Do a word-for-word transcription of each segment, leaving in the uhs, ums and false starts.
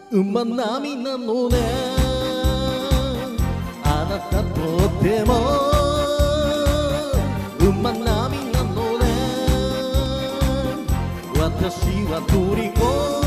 馬並みなのね。あなたとっても馬並みなのね。私は虜。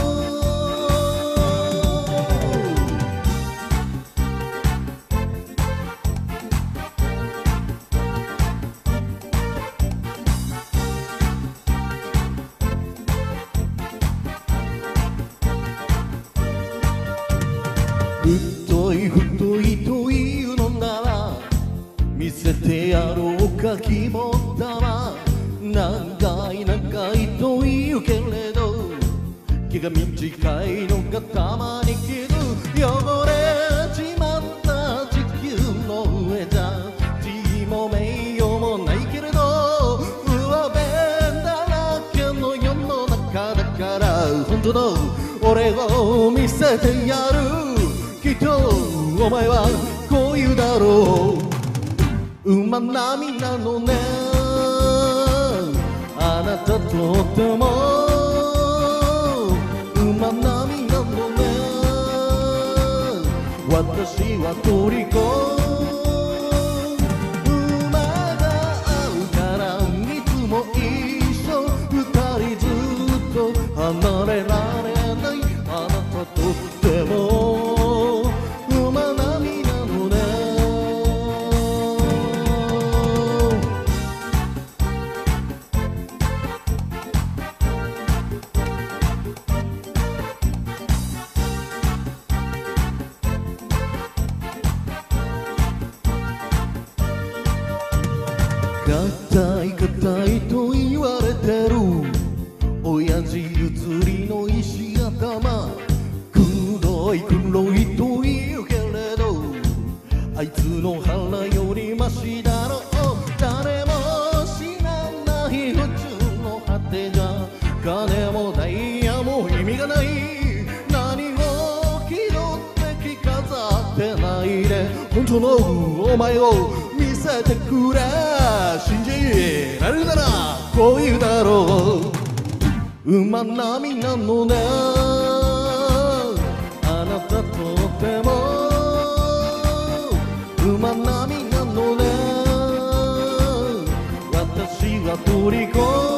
太い太いというのなら見せてやろうか肝っ玉。長い長いと言うけれど気が短いのがたまに傷。汚れちまった地球の上じゃ地位も名誉もないけれど上辺だらけの世の中だから本当の俺を見せてやる。きっとお前はこう言うだろう。馬並みなのね。あなたとっても馬並みなのね。私は虜。馬が合うからいつも一緒。二人ずっと離れられない。あなたとっても硬い硬いと言われてる親父譲りの石頭。黒い黒いと言うけれどあいつの腹よりマシだろう。誰も知らない宇宙の果てじゃ金もダイヤも意味がない。何も気取って着飾ってないで本当のお前を見せてくれ。信じられるならこう言うだろう。馬並みなのね。あなたとっても馬並みなのね。私は虜。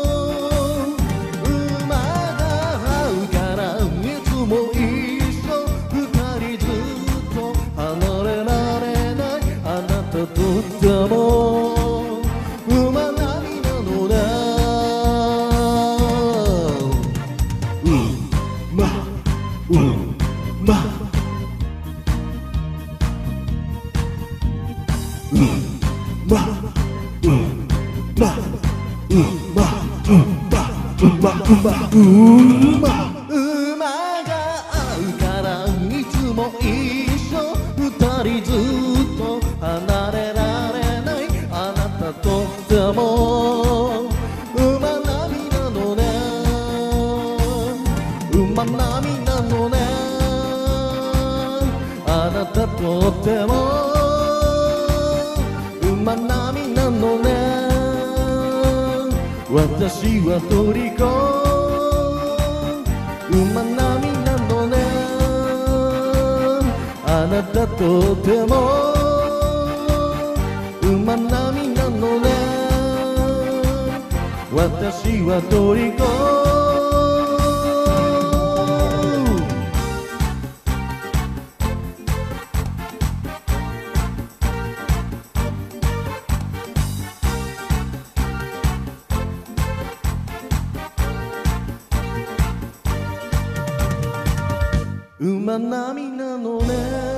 馬が合うからいつも一緒。二人ずっと離れられない。あなたとっても馬並みなのね。馬馬馬が合うからいつも一緒。二人ずっと離れられない。あなたとっても馬並みなのね。馬並みなのね。あなたとっても馬並みなのね。私は虜。馬並みなのね。あなたとっても馬並みなのね。私は虜。馬並みなのね。